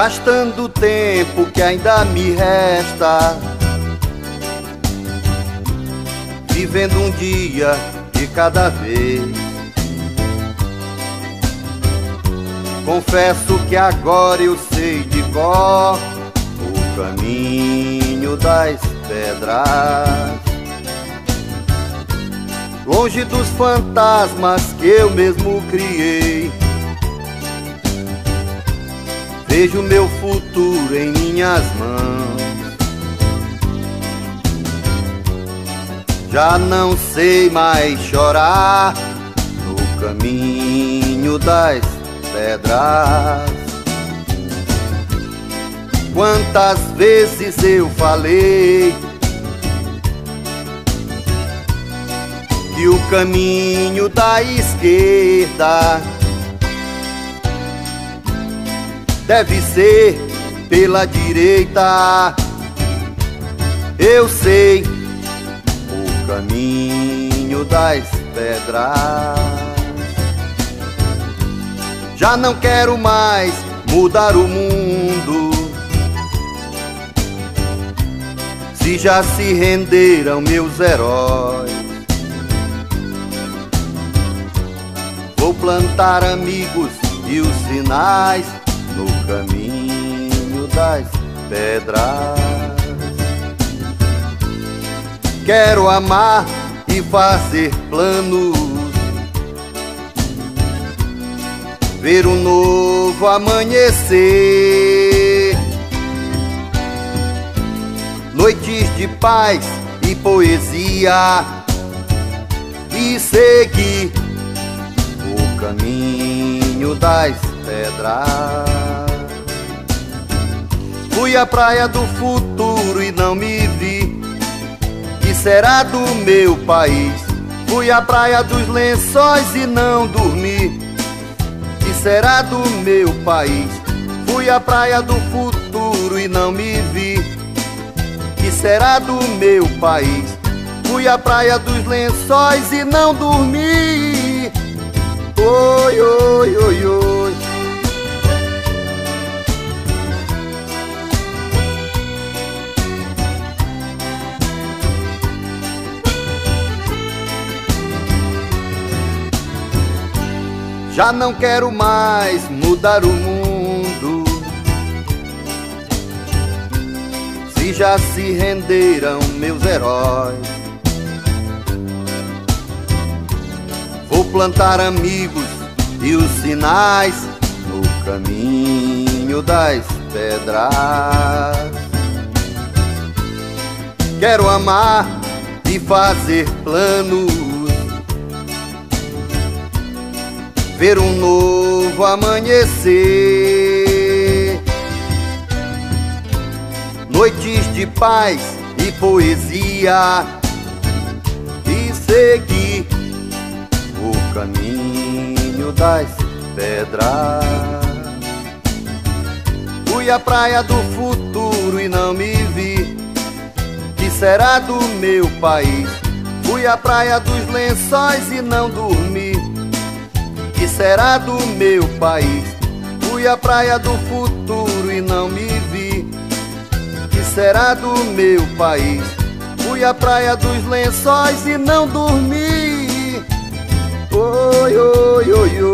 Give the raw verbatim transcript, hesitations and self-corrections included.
gastando o tempo que ainda me resta, vivendo um dia de cada vez. Confesso que agora eu sei de cor o caminho das pedras, longe dos fantasmas que eu mesmo criei. Vejo meu futuro em minhas mãos, já não sei mais chorar no caminho das pedras. Quantas vezes eu falei que o caminho da esquerda deve ser pela direita. Eu sei o caminho das pedras. Já não quero mais mudar o mundo, se já se renderam meus heróis. Vou plantar amigos e os sinais no caminho das pedras. Quero amar e fazer planos, ver um novo amanhecer, noites de paz e poesia, e seguir o caminho das pedras. Fui à praia do futuro e não me vi, que será do meu país? Fui à praia dos lençóis e não dormi, que será do meu país? Fui à praia do futuro e não me vi, que será do meu país? Fui à praia dos lençóis e não dormi. Oi, oi, oi, oi. Já não quero mais mudar o mundo, se já se renderam meus heróis. Vou plantar amigos e os sinais no caminho das pedras. Quero amar e fazer planos, ver um novo amanhecer, noites de paz e poesia, e seguir o caminho das pedras. Fui à praia do futuro e não me vi, que será do meu país? Fui à praia dos lençóis e não dormi, que será do meu país? Fui à praia do futuro e não me vi, que será do meu país? Fui à praia dos lençóis e não dormi. Oi, oi, oi, oi.